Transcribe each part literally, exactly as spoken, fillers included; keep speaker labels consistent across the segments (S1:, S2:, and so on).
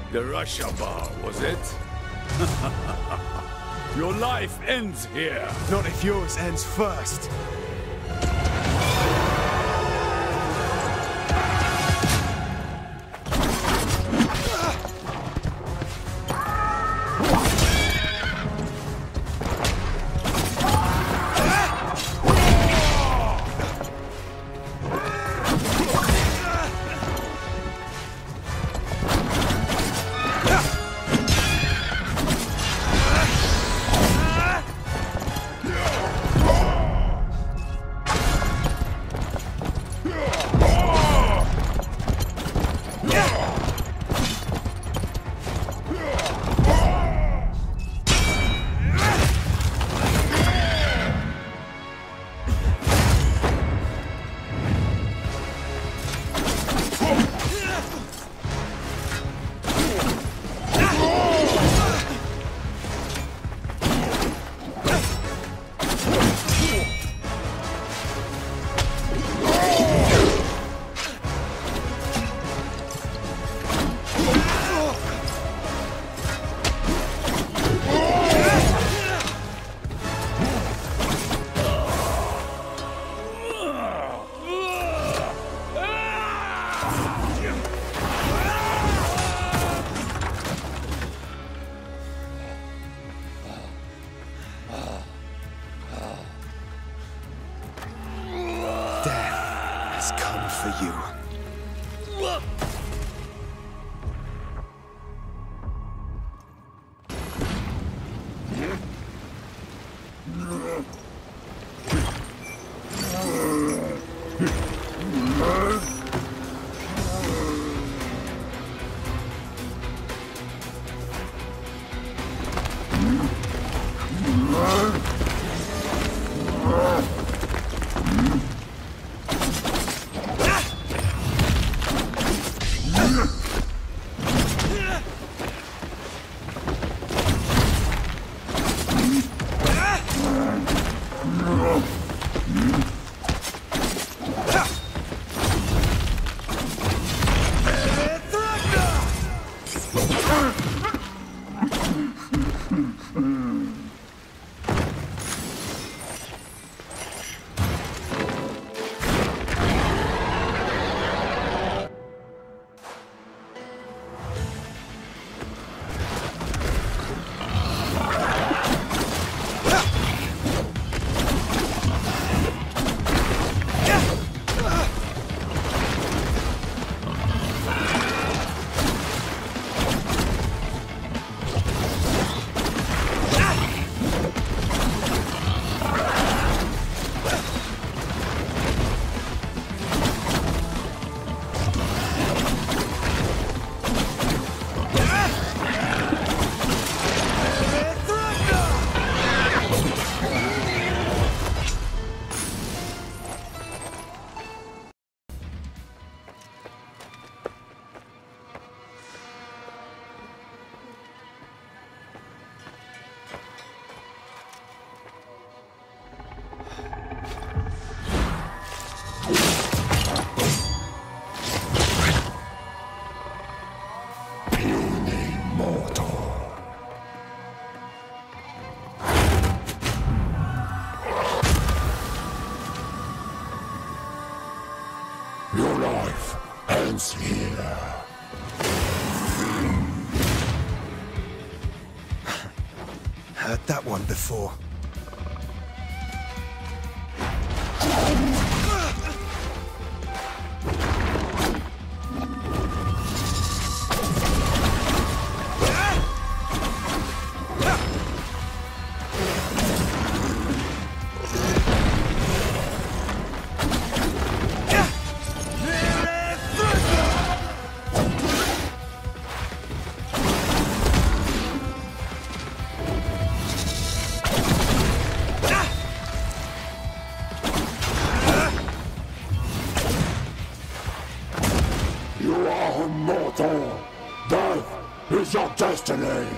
S1: The Rashaba, was it? Your life ends here.
S2: Not if yours ends first. For you.
S3: Your life ends here.
S2: Heard that one before.
S3: You are immortal. Death is your destiny.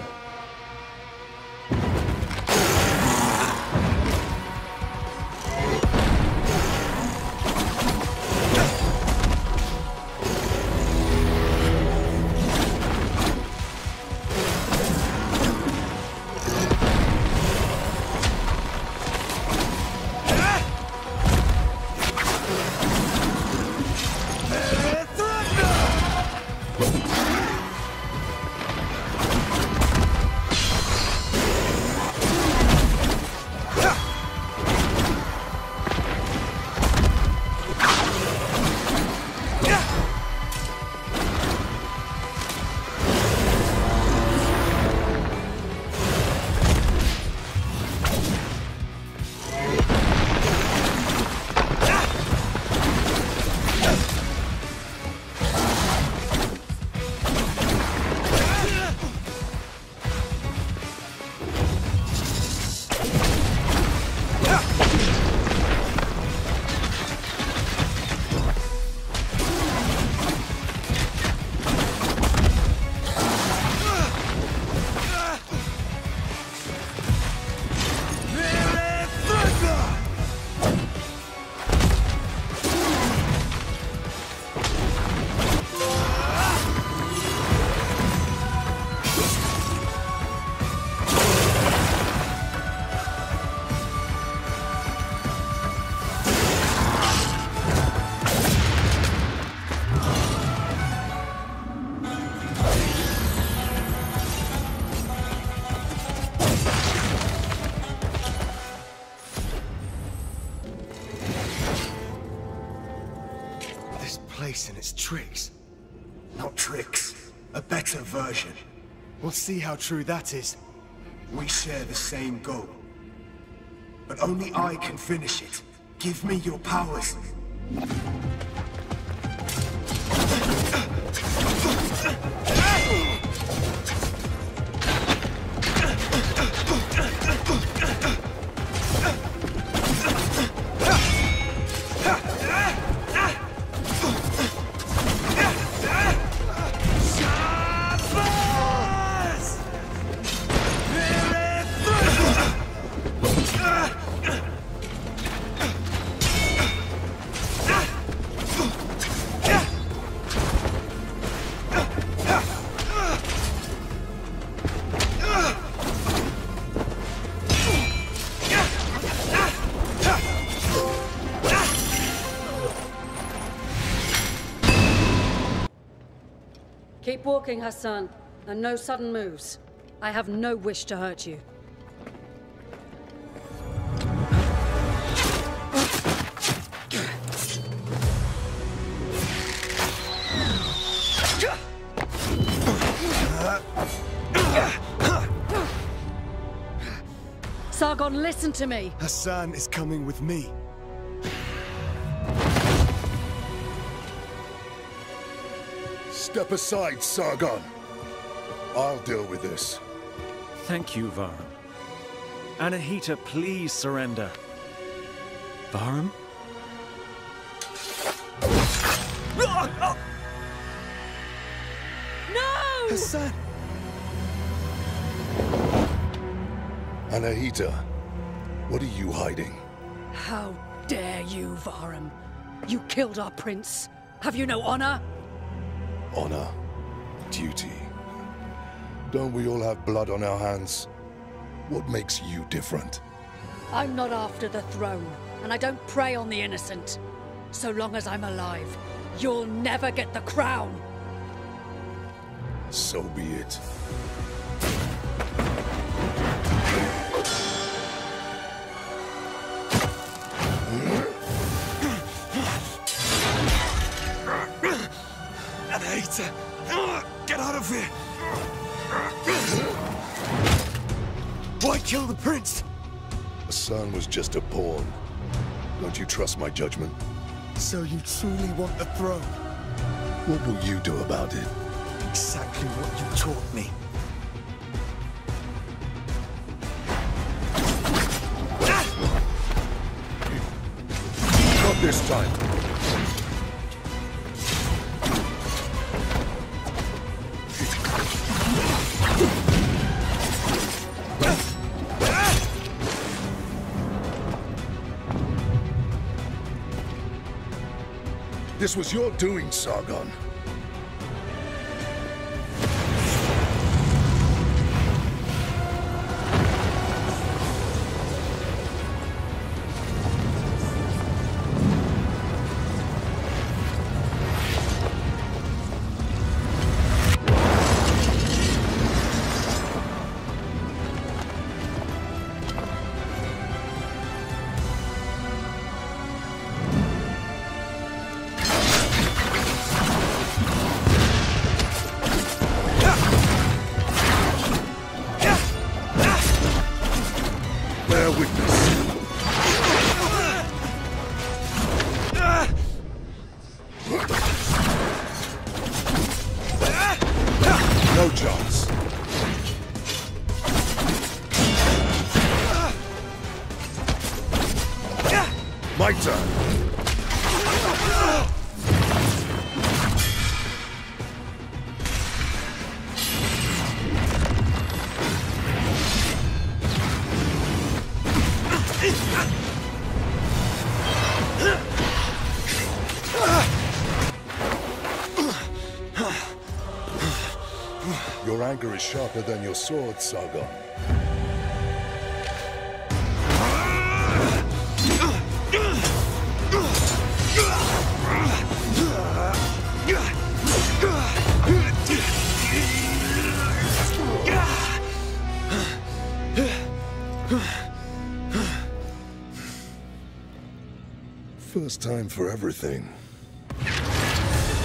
S2: voice and its tricks.
S4: Not tricks, a better version.
S2: We'll see how true that is.
S4: We share the same goal. But only I can finish it. Give me your powers.
S5: Keep walking, Hassan, and no sudden moves. I have no wish to hurt you. Sargon, listen to me!
S2: Hassan is coming with me.
S3: Step aside, Sargon. I'll deal with this.
S6: Thank you, Varum. Anahita, please surrender. Varum?
S5: No!
S2: Hassan!
S3: Anahita, what are you hiding?
S5: How dare you, Varum? You killed our prince. Have you no honor?
S3: Honor, duty. Don't we all have blood on our hands? What makes you different?
S5: I'm not after the throne, and I don't prey on the innocent. So long as I'm alive, you'll never get the crown!
S3: So be it.
S2: Anahita! Get out of here! Why kill the prince?
S3: Hassan was just a pawn. Don't you trust my judgment?
S2: So you truly want the throne?
S3: What will you do about it?
S2: Exactly what you taught me.
S3: Not this time. This was your doing, Sargon. Bear witness. No chance. My turn. Your anger is sharper than your sword, Sargon. First time for everything.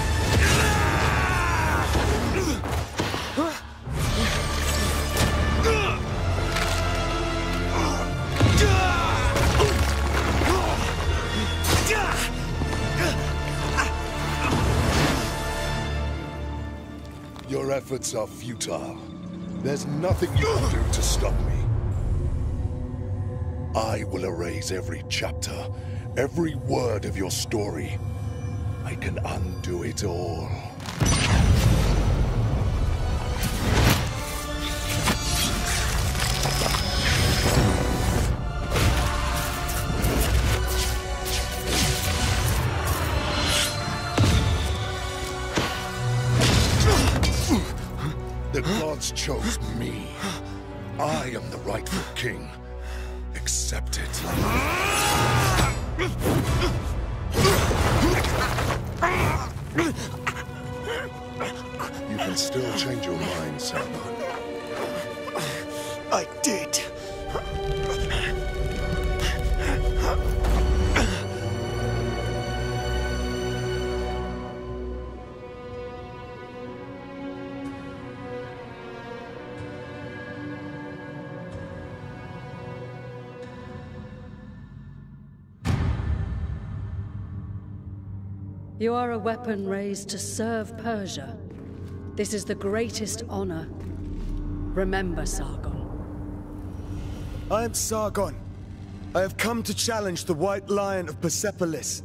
S3: efforts are futile. There's nothing you can do to stop me. I will erase every chapter, every word of your story. I can undo it all. The gods chose me. I am the rightful king. Accept it. You can still change your mind, Sargon.
S2: I did.
S5: You are a weapon raised to serve Persia. This is the greatest honor. Remember, Sargon.
S2: I am Sargon. I have come to challenge the White Lion of Persepolis.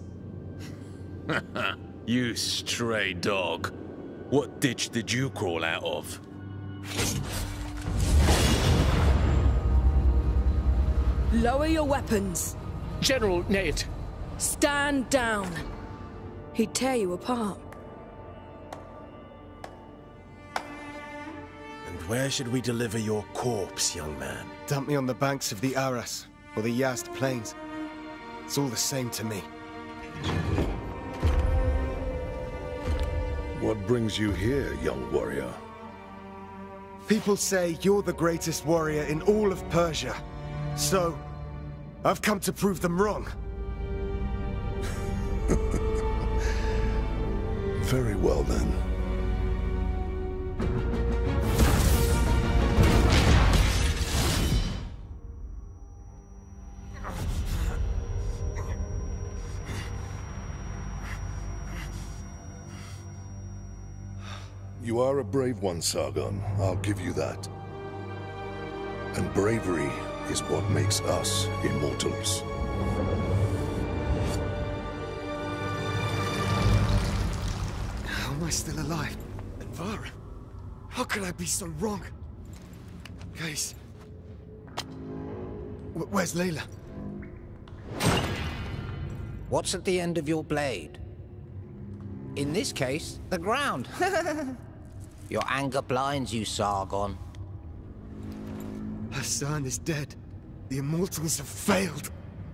S1: You stray dog. What ditch did you crawl out of?
S7: Lower your weapons.
S8: General Ned.
S7: Stand down. He'd tear you apart.
S9: And where should we deliver your corpse, young man?
S2: Dump me on the banks of the Aras, or the Yazd Plains. It's all the same to me.
S3: What brings you here, young warrior?
S2: People say you're the greatest warrior in all of Persia. So, I've come to prove them wrong.
S3: Very well, then. You are a brave one, Sargon. I'll give you that. And bravery is what makes us immortals.
S2: How am I still alive? And Vara? How could I be so wrong? Guys... Wh- Where's Layla?
S10: What's at the end of your blade? In this case, the ground. Your anger blinds you, Sargon.
S2: Hassan is dead. The Immortals have failed.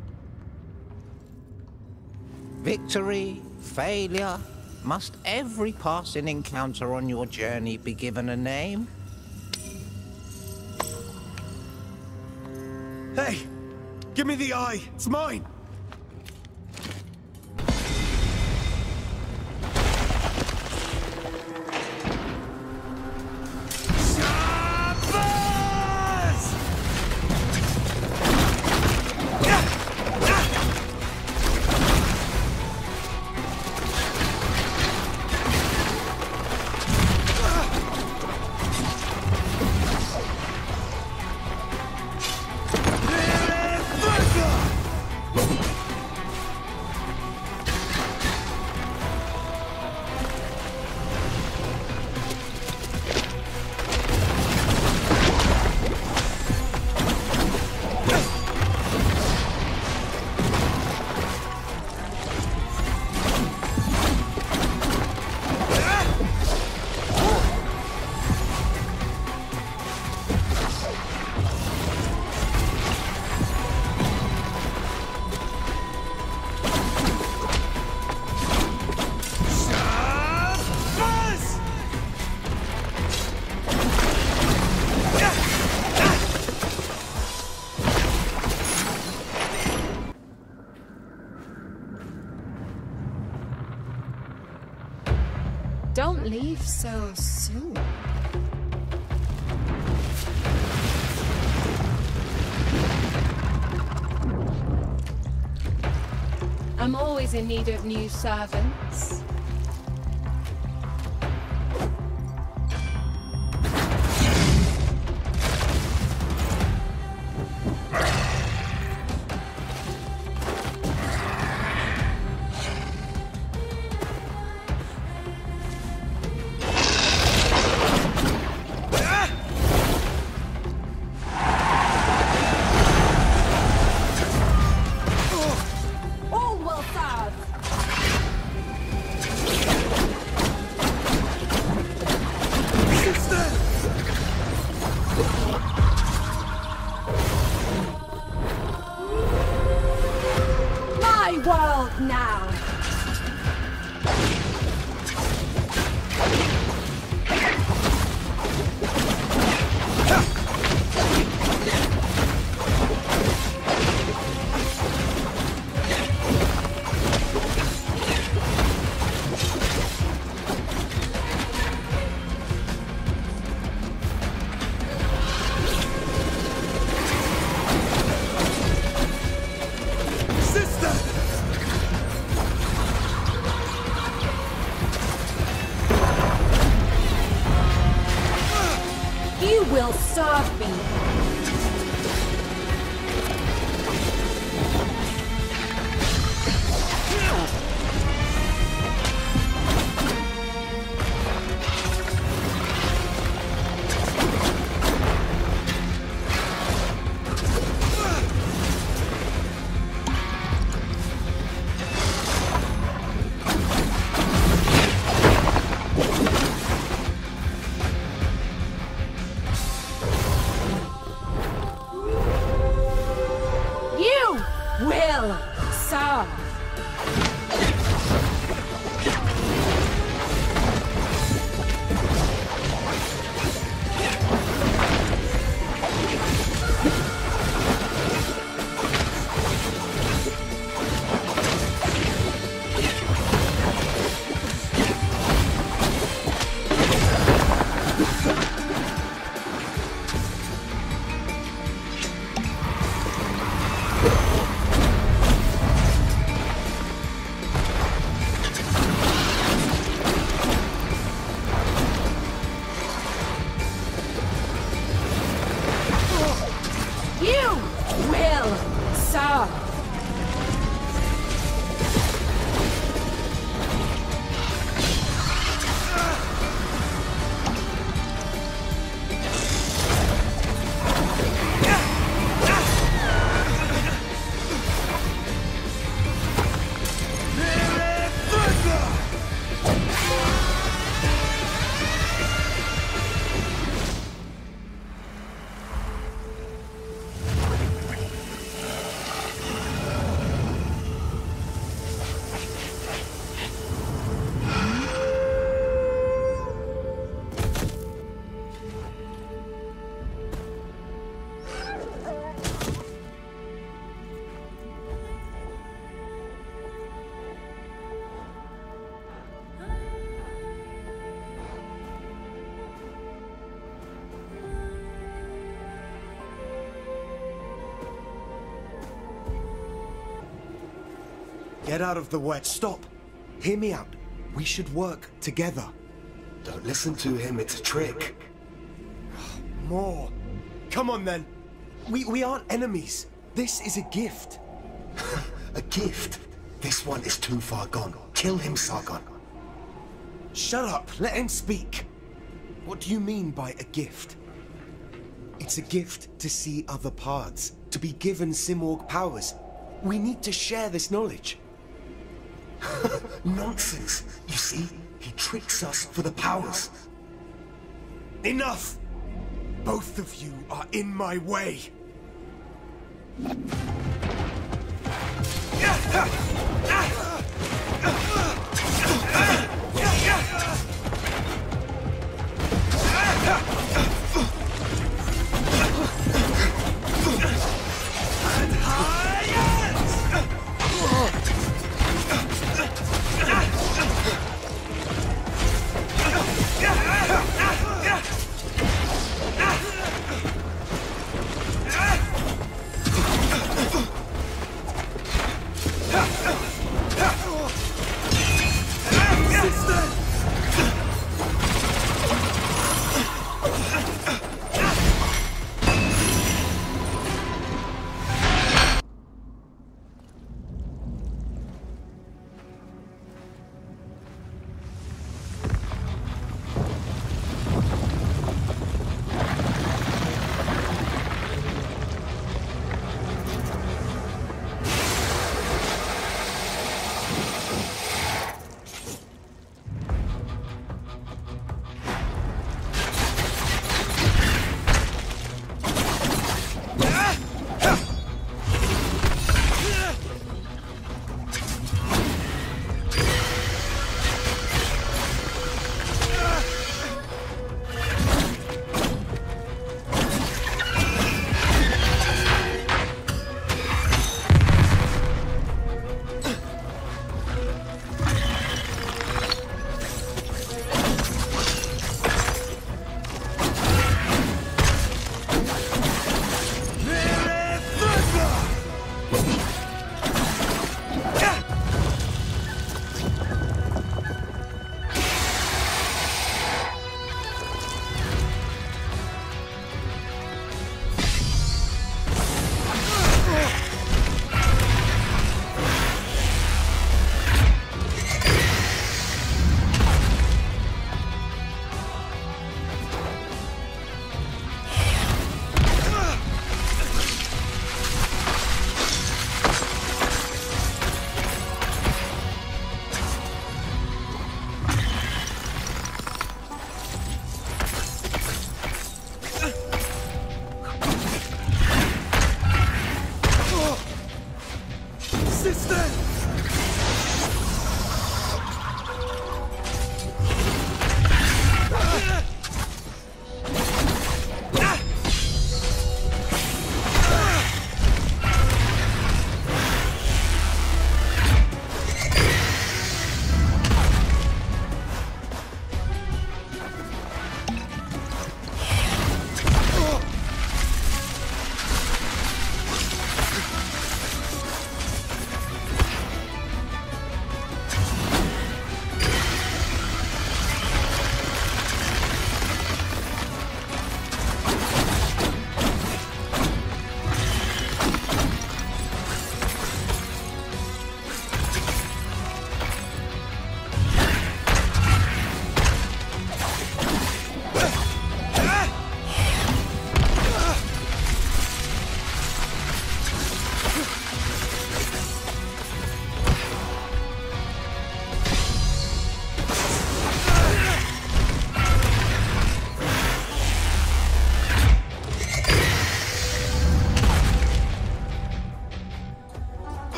S10: Victory, failure. Must every passing encounter on your journey be given a name?
S2: Hey! Give me the eye! It's mine!
S11: Don't leave so soon. I'm always in need of new servants. will serve me.
S2: Get out of the way. Stop. Hear me out. We should work together.
S4: Don't listen to him, it's a trick.
S2: More. Come on then. We, we aren't enemies. This is a gift.
S4: A gift? This one is too far gone. Kill him, Sargon.
S2: Shut up. Let him speak. What do you mean by a gift? It's a gift to see other paths, to be given Simorg powers. We need to share this knowledge.
S4: Nonsense. You see, he tricks us for the powers.
S2: Enough! Both of you are in my way.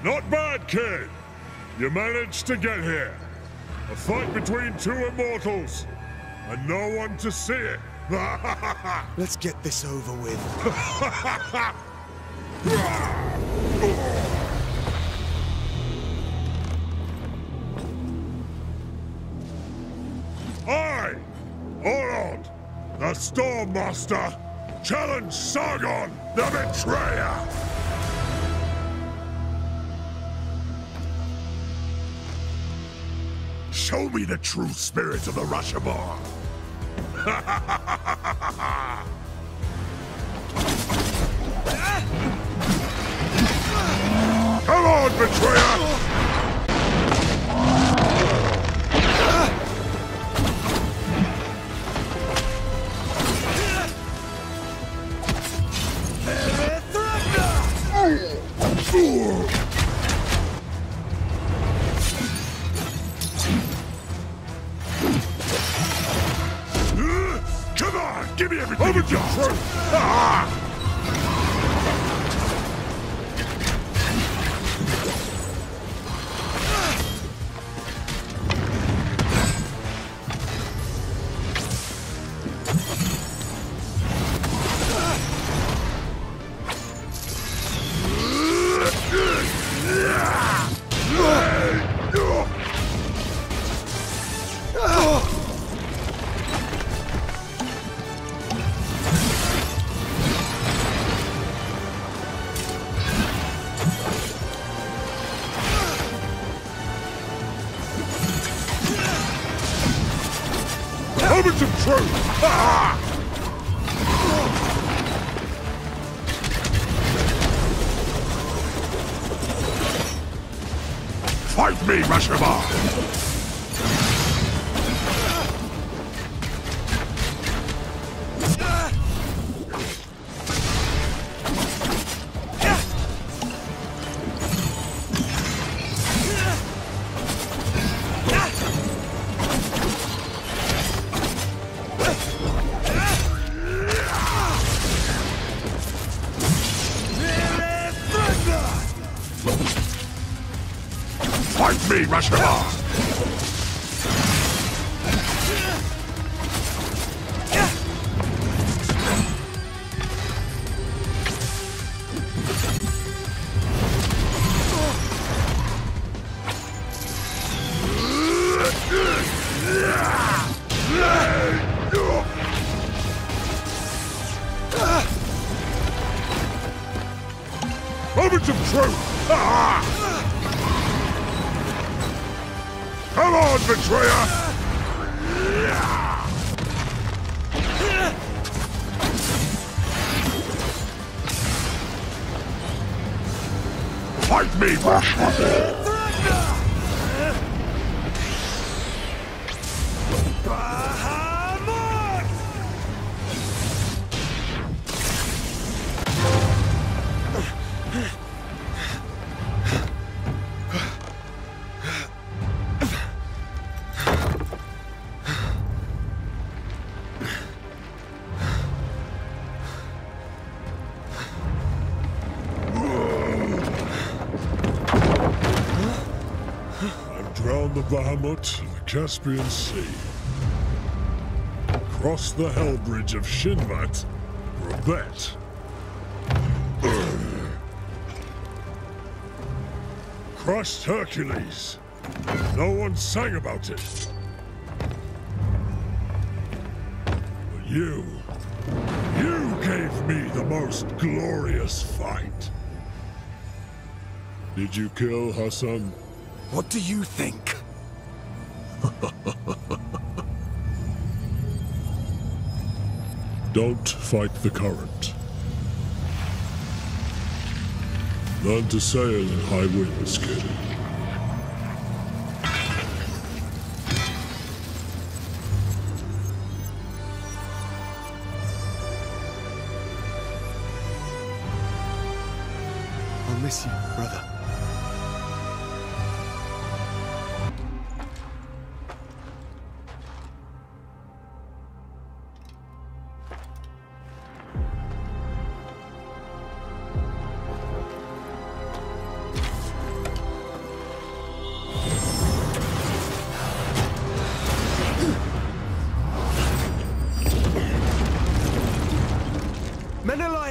S8: Not bad, kid. You managed to get here. A fight between two immortals, and no one to see it.
S2: Let's get this over with.
S8: I, Orod, the Storm Master, challenge Sargon, the Betrayer! Show me the true spirit of the Rashabar! Come on, Betrayer! Come on, give me everything you got! Ah! Moments of truth! Ah! Fight me, Rashabar! Fight me, Rashabar! Moments of truth! Ah! Come on, Betrayer! Fight me, Rashabar! Drown the Bahamut in the Caspian Sea. Cross the Hell Bridge of Shinvat for a bet. Crushed Hercules. No one sang about it. But you... you gave me the most glorious fight. Did you kill Hassan?
S2: What do you think?
S8: Don't fight the current. Learn to sail in high winds, kid.
S2: I'll miss you, brother.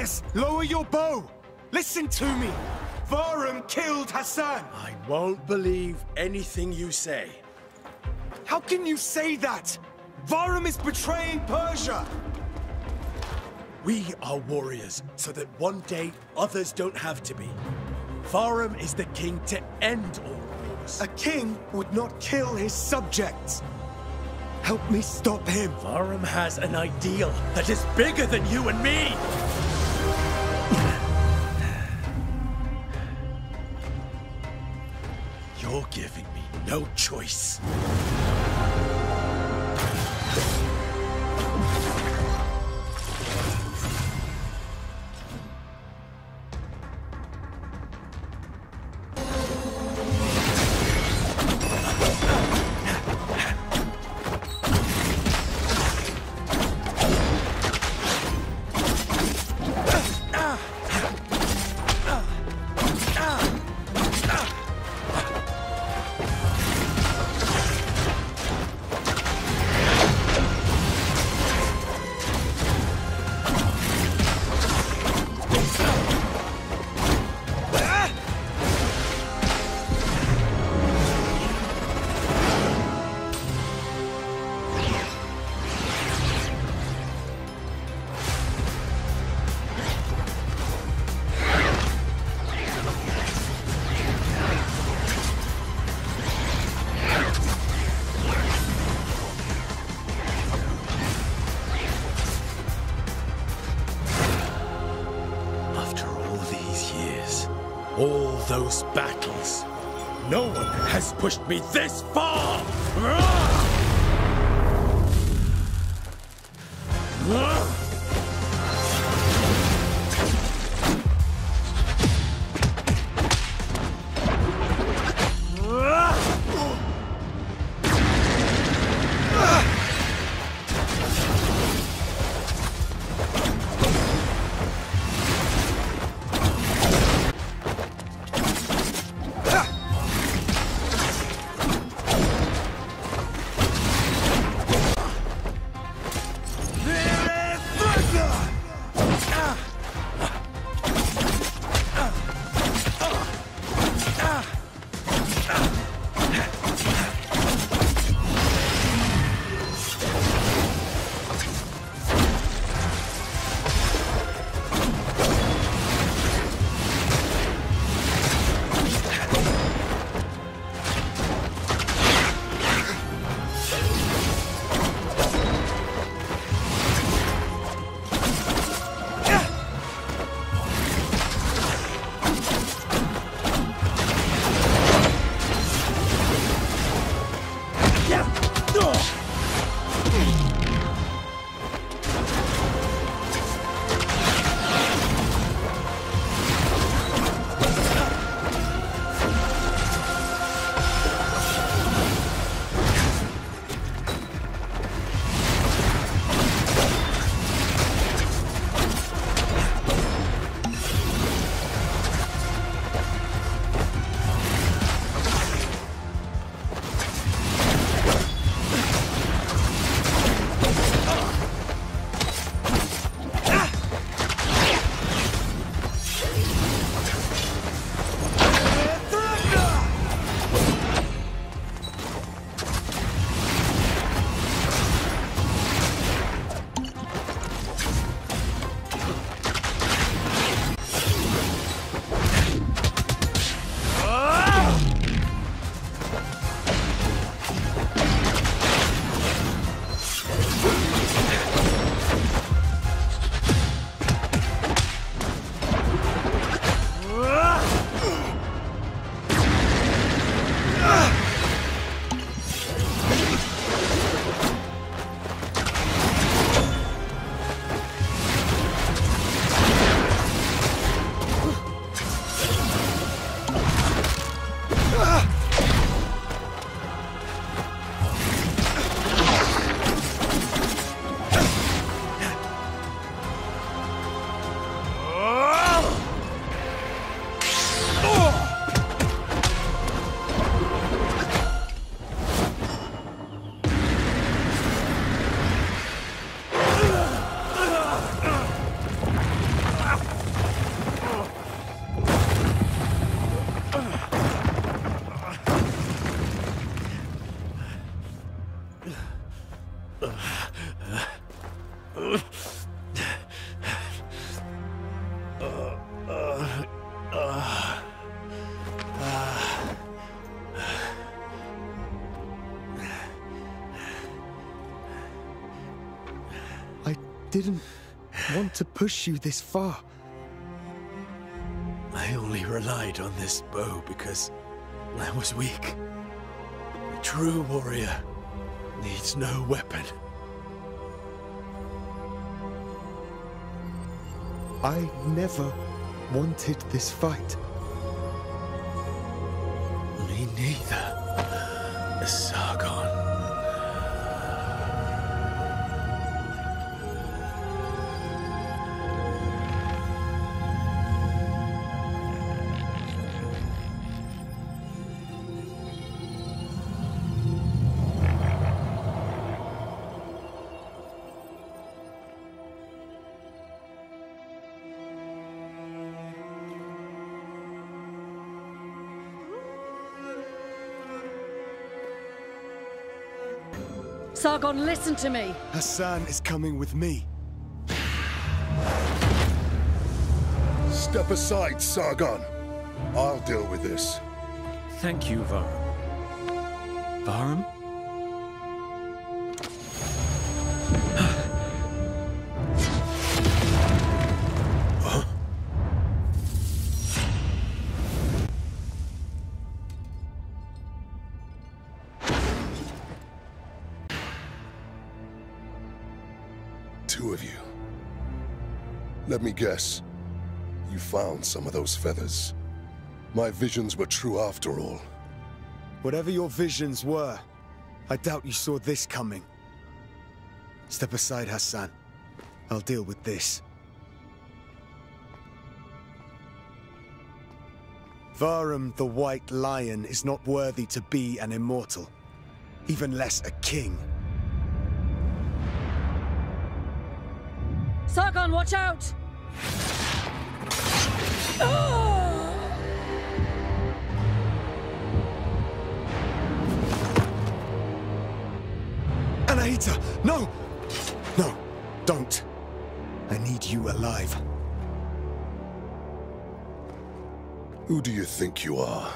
S2: Liars! Lower your bow! Listen to me! Varum killed Hassan!
S9: I won't believe anything you say.
S2: How can you say that? Varum is betraying Persia!
S9: We are warriors, so that one day others don't have to be. Varum is the king to end all wars.
S2: A king would not kill his subjects. Help me stop him.
S9: Varum has an ideal that is bigger than you and me! You're giving me no choice. All those battles. No one has pushed me this far!
S2: I didn't want to push you this far.
S9: I only relied on this bow because I was weak. A true warrior needs no weapon.
S2: I never wanted this fight.
S9: Me neither, Sargon.
S5: Sargon, listen to me!
S4: Hassan is coming with me.
S3: Step aside, Sargon. I'll deal with this.
S6: Thank you, Varum. Varum?
S3: Two of you. Let me guess. You found some of those feathers. My visions were true after all.
S4: Whatever your visions were, I doubt you saw this coming. Step aside, Hassan. I'll deal with this. Varum the White Lion is not worthy to be an immortal, even less a king.
S5: Sargon, watch out! Oh!
S4: Anahita, no! No, don't. I need you alive.
S3: Who do you think you are?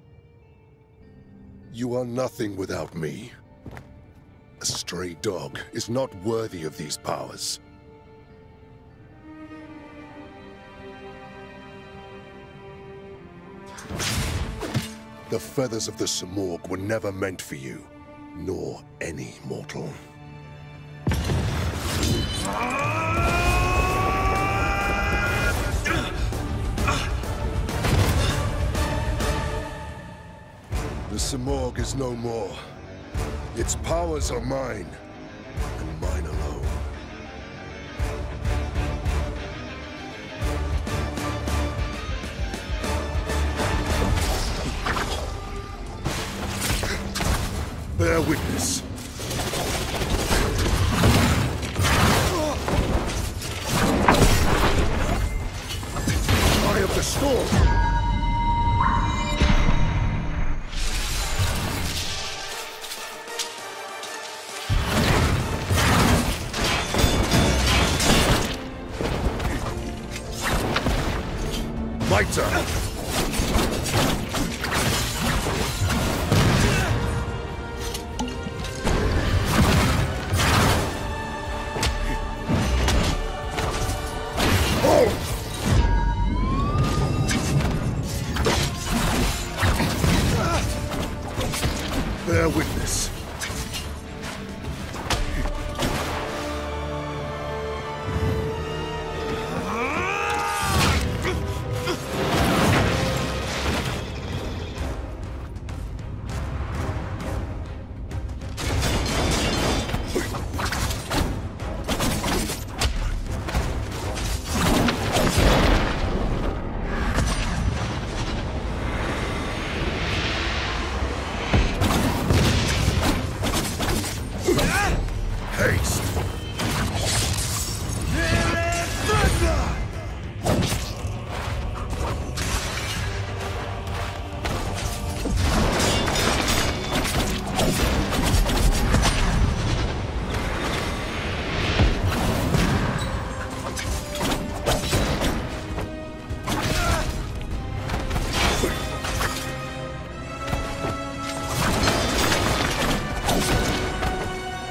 S3: You are nothing without me. A stray dog is not worthy of these powers. The feathers of the Simorgh were never meant for you, nor any mortal. The Simorgh is no more. Its powers are mine, and mine alone. Bear witness. Eye of the storm! My turn! Bear witness.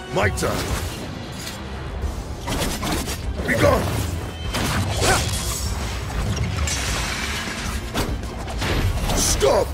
S3: My turn. Be gone! Stop!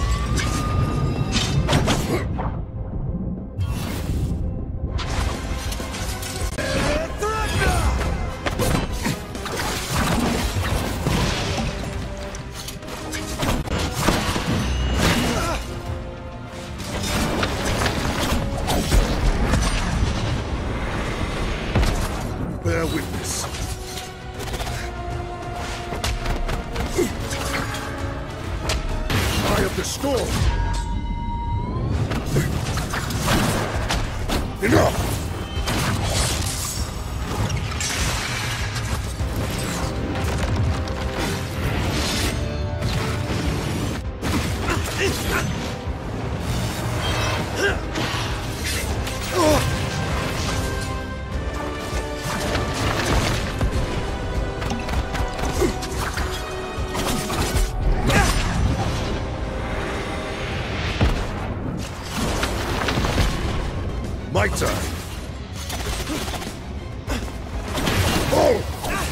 S3: Bear witness. Eye of the storm. Enough! My turn. Oh!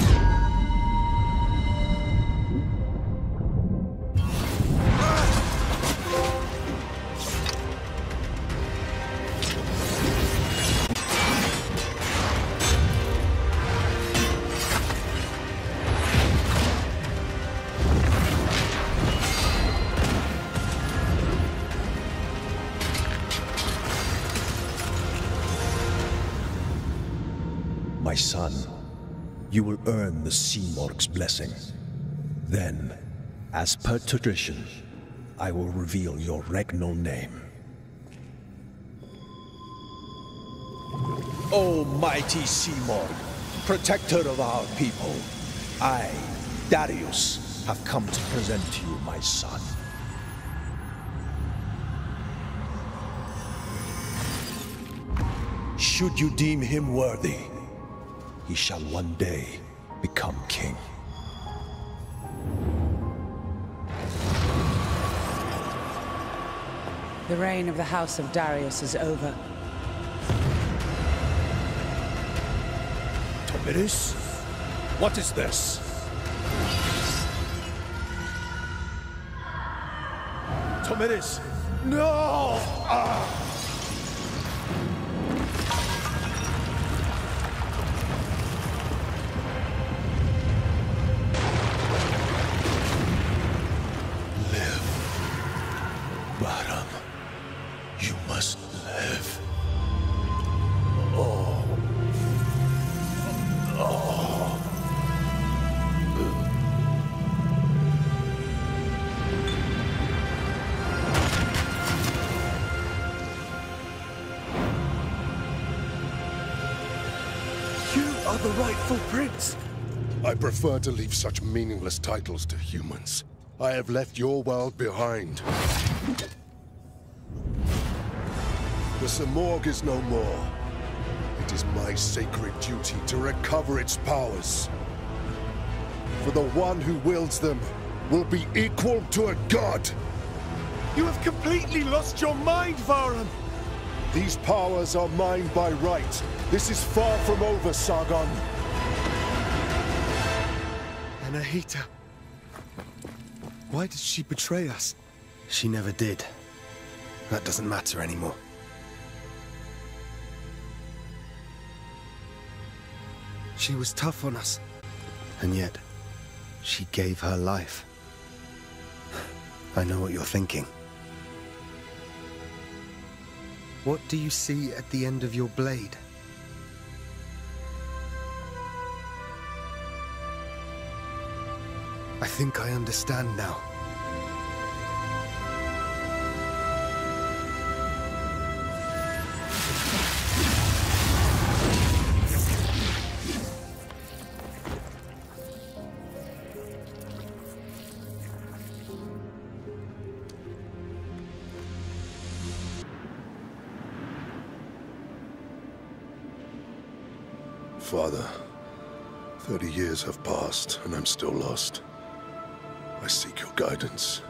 S12: My son, you will earn the Simorg's blessing. Then, as per tradition, I will reveal your regnal name. O mighty Simorg, protector of our people, I, Darius, have come to present to you my son. Should you deem him worthy, he shall one day become king.
S13: The reign of the House of Darius is over.
S12: Tomidis? What is this? Tomidis! No! Ah! Bahram, you must live. Oh. Oh.
S9: You are the rightful prince.
S3: I prefer to leave such meaningless titles to humans. I have left your world behind. The Simorg is no more. It is my sacred duty to recover its powers. For the one who wields them will be equal to a god.
S9: You have completely lost your mind, Vahram.
S3: These powers are mine by right. This is far from over, Sargon.
S4: Anahita. Why did she betray us? She never did. That doesn't matter anymore. She was tough on us. And yet, she gave her life. I know what you're thinking. What do you see at the end of your blade? I think I understand now.
S3: Father, thirty years have passed and I'm still lost. I seek your guidance.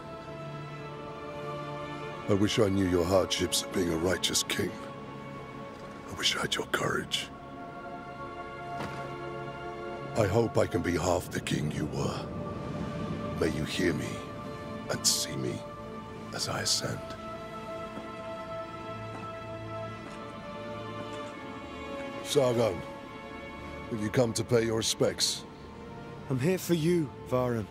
S3: I wish I knew your hardships of being a righteous king. I wish I had your courage. I hope I can be half the king you were. May you hear me and see me as I ascend. Sargon, have you come to pay your respects?
S4: I'm here for you, Vahram.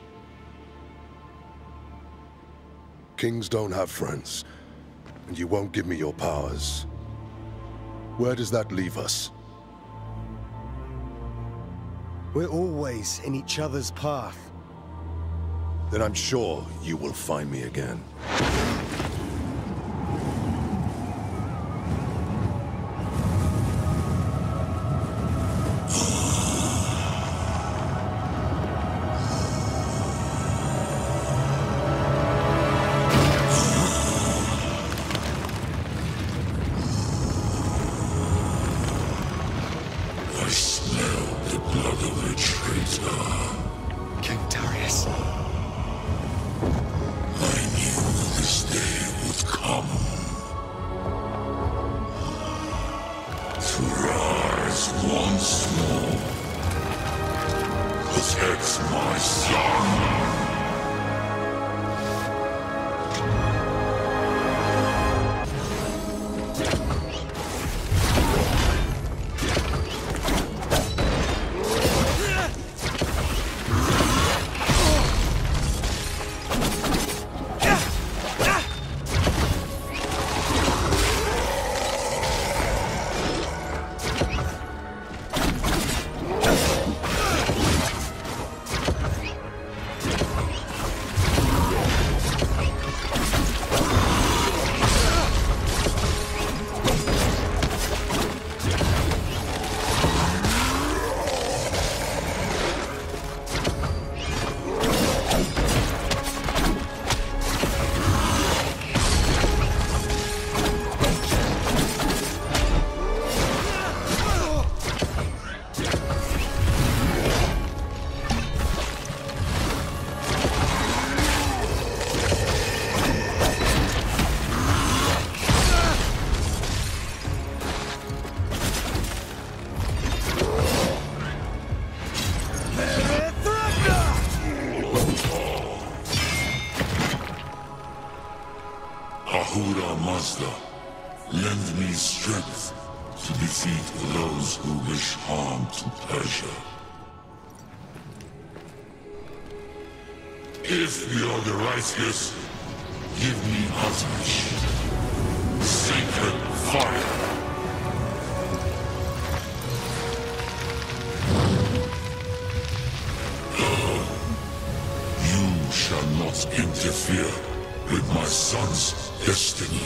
S3: Kings don't have friends, and you won't give me your powers. Where does that leave us?
S4: We're always in each other's path.
S3: Then I'm sure you will find me again.
S14: Ahura Mazda, lend me strength to defeat those who wish harm to Persia. If you are the righteous, give me Azmish, sacred fire. You shall not interfere with my son's destiny.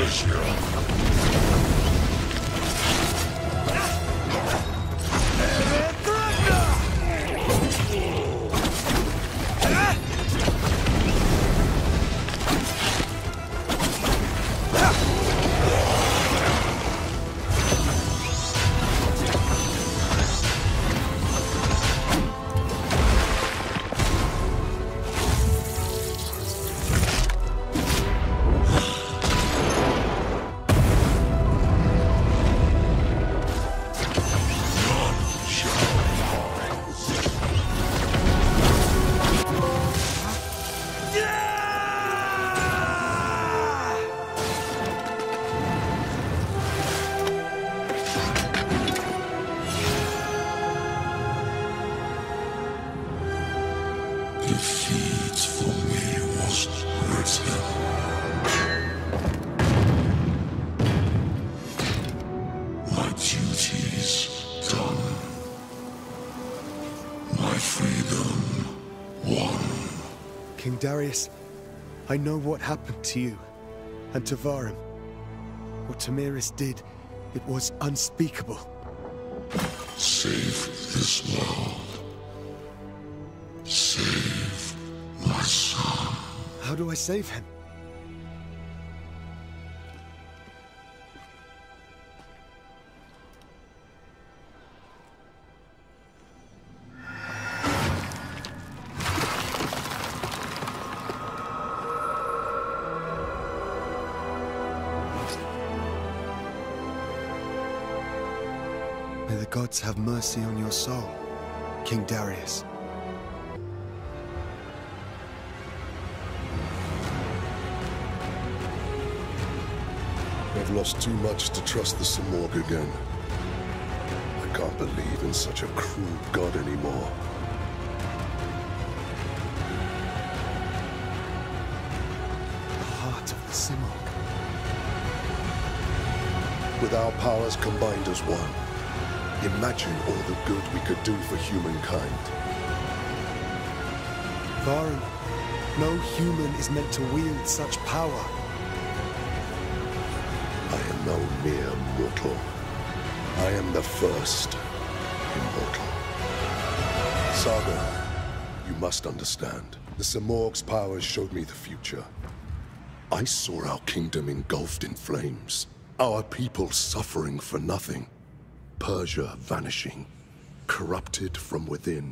S14: Defeat for me was written. My duties done. My freedom won.
S4: King Darius, I know what happened to you and to Vahrim. What Tamiris did, it was unspeakable.
S14: Save this world. Save my son.
S4: How do I save him? May the gods have mercy on your soul, King Darius.
S3: I've lost too much to trust the Simorgh again. I can't believe in such a cruel god anymore.
S4: The heart of the Simorgh.
S3: With our powers combined as one, imagine all the good we could do for humankind.
S4: Vahrim, no human is meant to wield such power.
S3: I am no mere mortal. I am the first immortal. Saga, you must understand. The Simorgh's powers showed me the future. I saw our kingdom engulfed in flames. Our people suffering for nothing. Persia vanishing. Corrupted from within.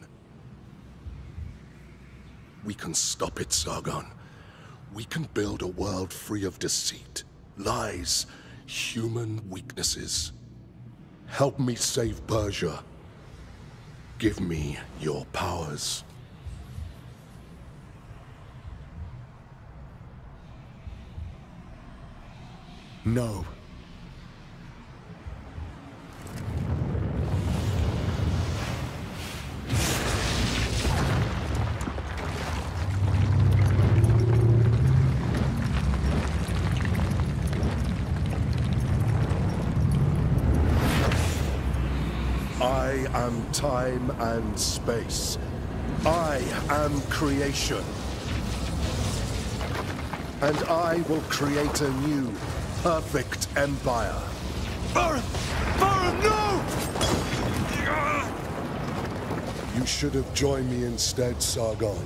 S3: We can stop it, Sargon. We can build a world free of deceit, lies, human weaknesses. Help me save Persia. Give me your powers.
S4: No.
S3: I am time and space. I am creation. And I will create a new, perfect empire.
S4: Vahrim! Vahrim, no!
S3: You should have joined me instead, Sargon.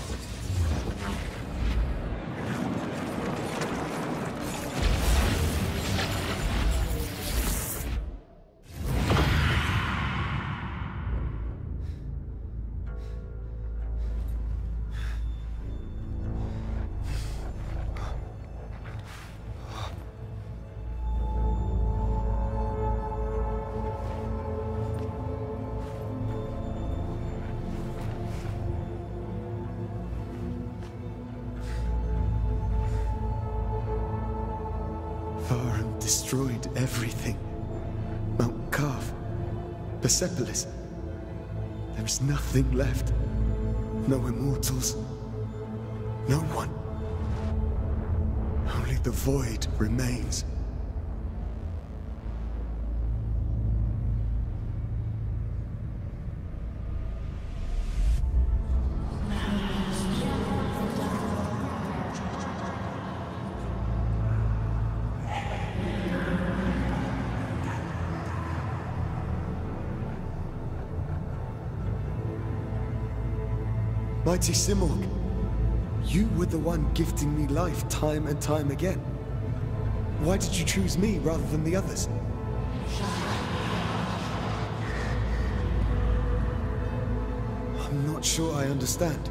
S4: Vahrim destroyed everything. Mount Kaf, Persepolis. There is nothing left. No immortals. No one. Only the void remains. Mighty Simorg, you were the one gifting me life time and time again. Why did you choose me rather than the others? I'm not sure I understand.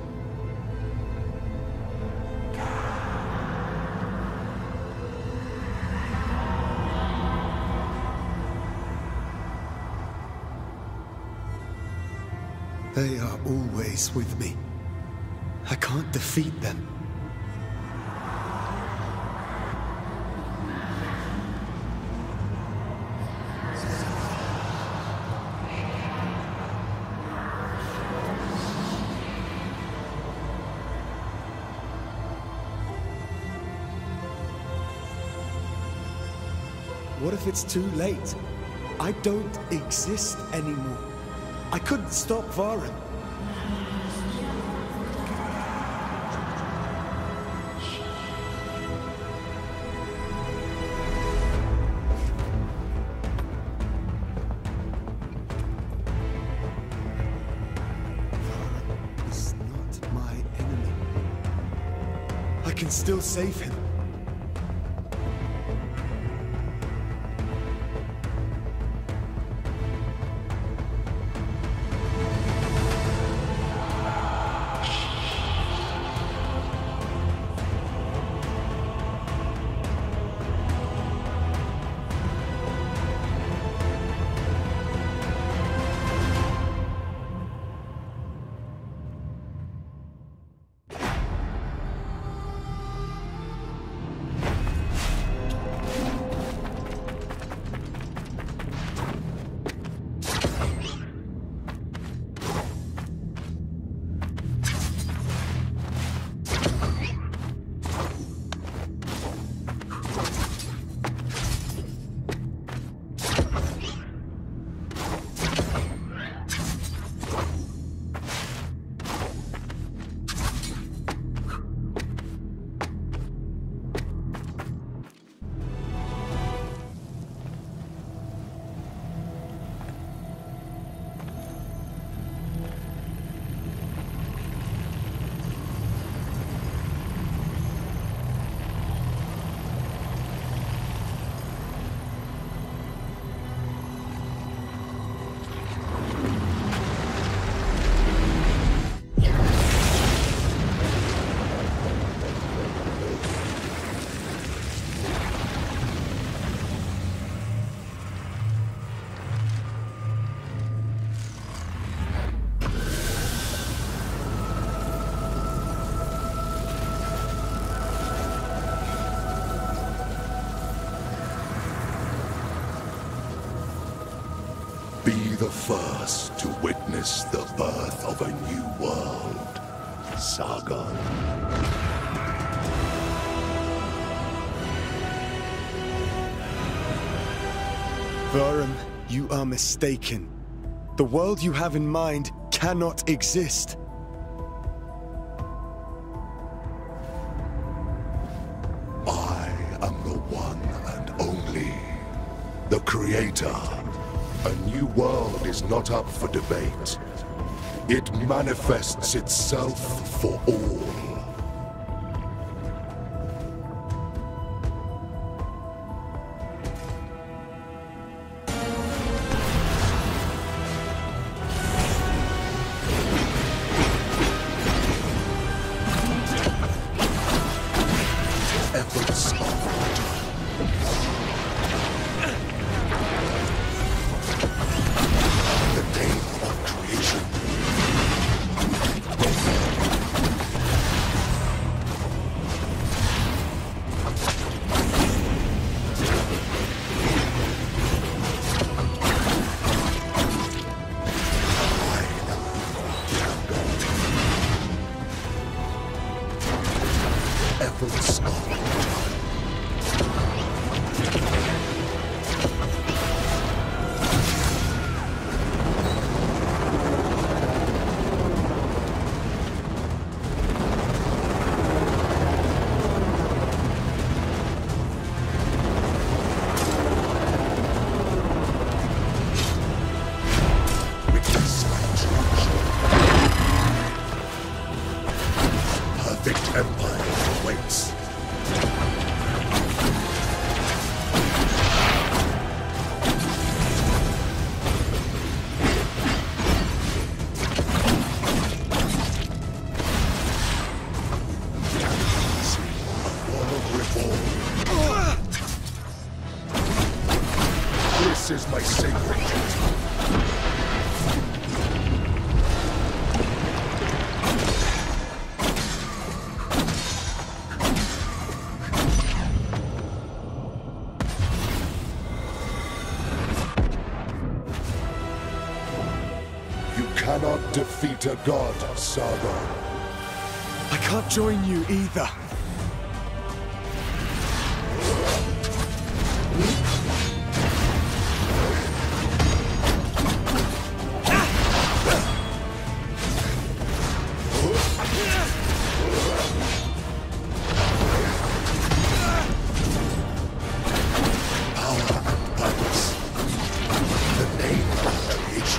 S4: They are always with me. I can't defeat them. What if it's too late? I don't exist anymore. I couldn't stop Varen. Varen is not my enemy. I can still save him.
S3: Be the first to witness the birth of a new world, Sargon.
S4: Varen, you are mistaken. The world you have in mind cannot exist.
S3: I am the one and only, the Creator. A new world is not up for debate. It manifests itself for all. Efforts of the name of creation. This is my sacred duty. Cannot defeat a god, Sargon.
S4: I can't join you either.
S3: Power and purpose. The name of creation.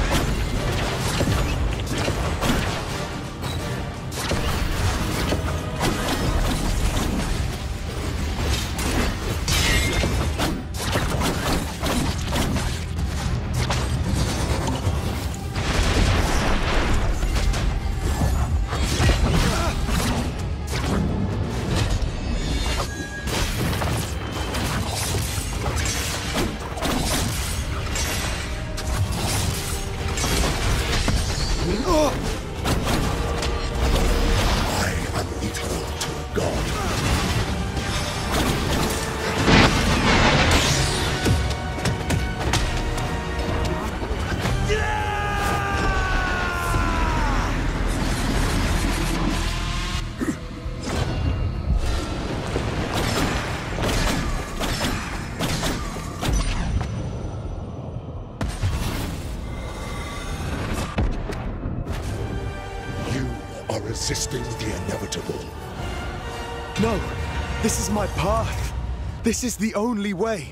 S3: Resisting the inevitable.
S4: No, this is my path. This is the only way.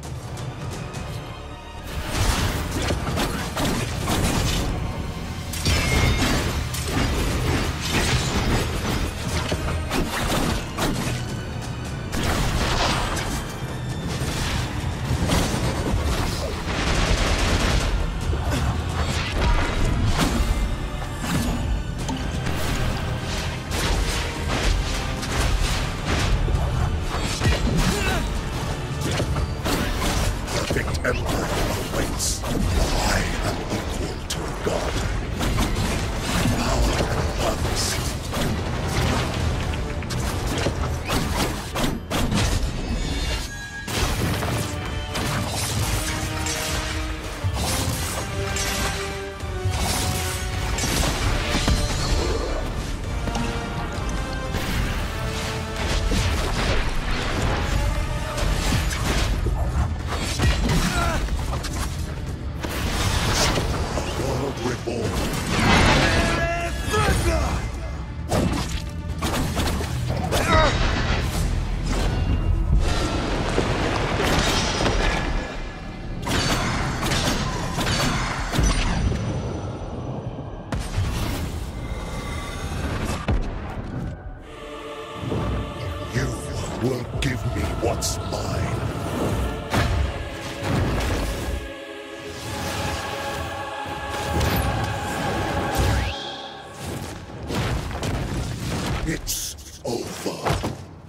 S3: will give me what's mine. It's over.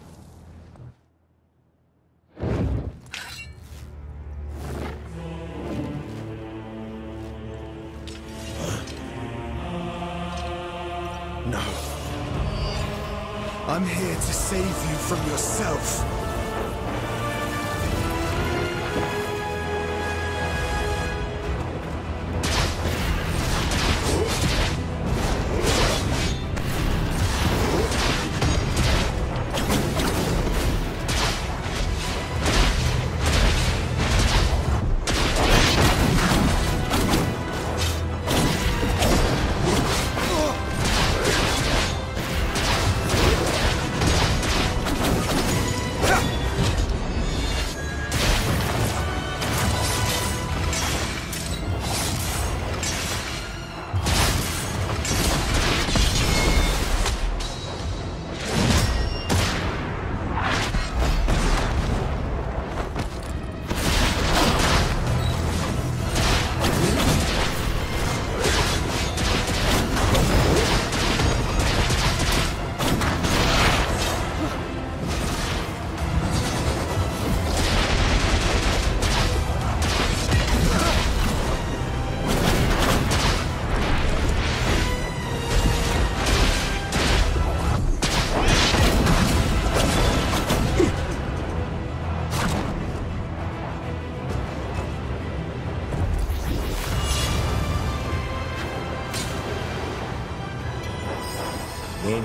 S4: No. I'm here to save you from yourself.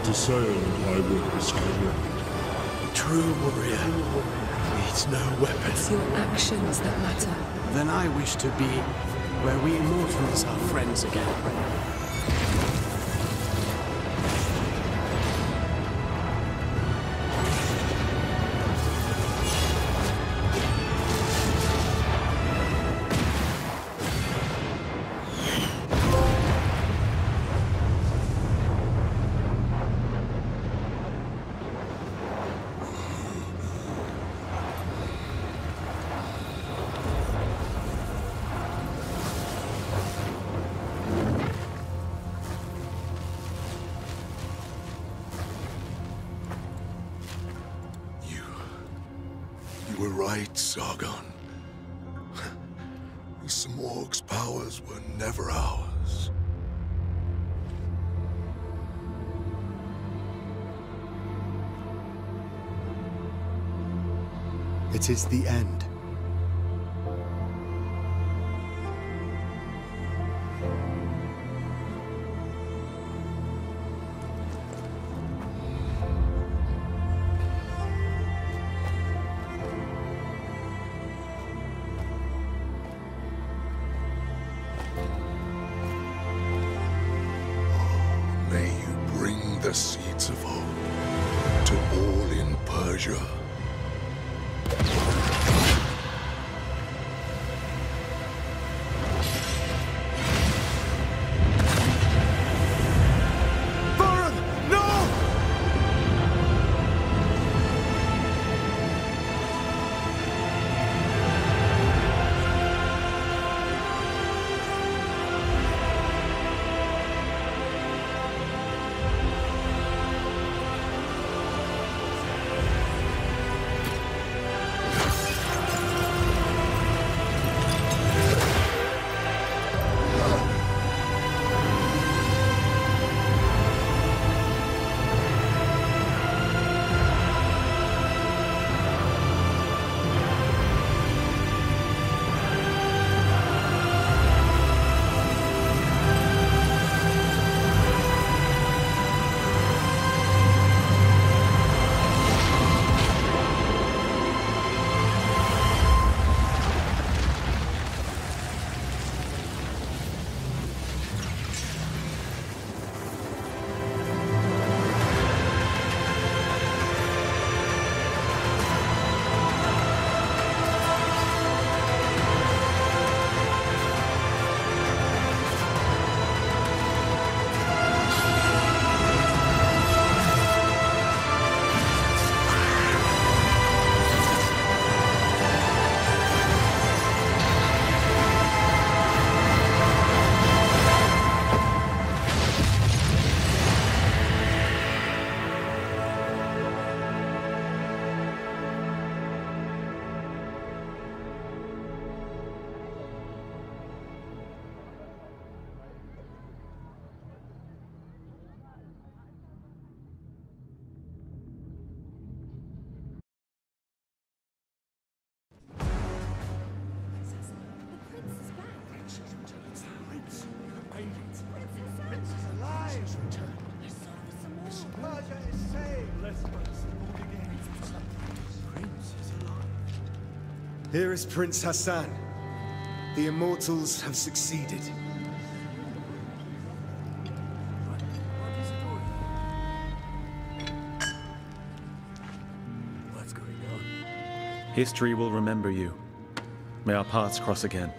S8: to sail I witnessed already.
S9: True warrior needs no weapon.
S11: It's your actions that matter.
S9: Then I wish to be where we immortals are friends again.
S3: You were right, Sargon. The Simorg's powers were never ours.
S4: It is the end.
S3: May you bring the seeds of hope to all in Persia.
S4: Here is Prince Hassan. The Immortals have succeeded.
S9: What's going on?
S6: History will remember you. May our paths cross again.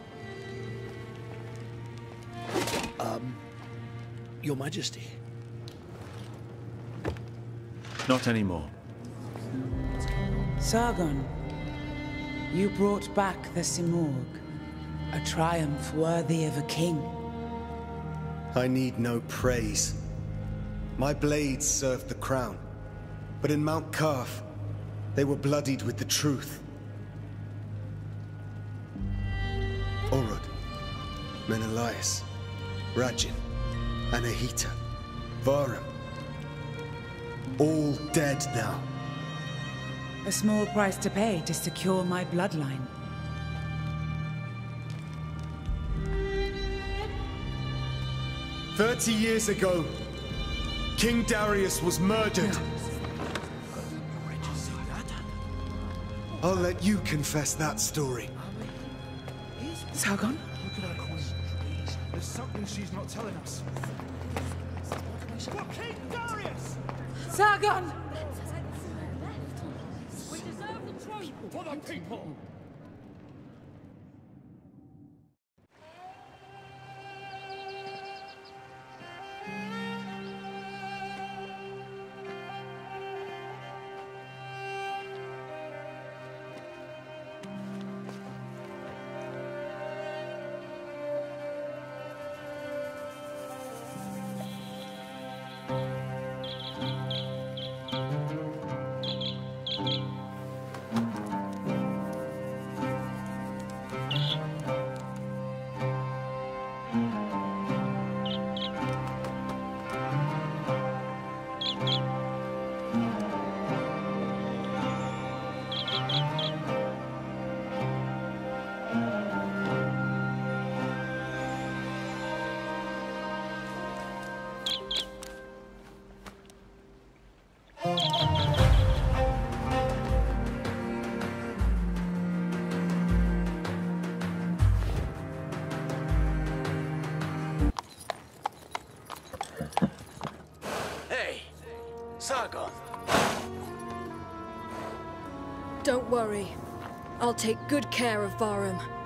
S9: Um, Your Majesty.
S6: Not anymore.
S13: Sargon, you brought back the Simorg. A triumph worthy of a king.
S4: I need no praise. My blades served the crown. But in Mount Kaf, they were bloodied with the truth. Orod, Menelaus, Rajin, Anahita, Varum. All dead now.
S13: A small price to pay to secure my bloodline.
S4: Thirty years ago, King Darius was murdered. I'll let you confess that story.
S13: Sargon?
S15: Look at her queen. There's something she's not telling us. For King Darius!
S13: Sargon!
S15: We deserve the throne for the people!
S9: Sargon.
S5: Don't worry. I'll take good care of Varum.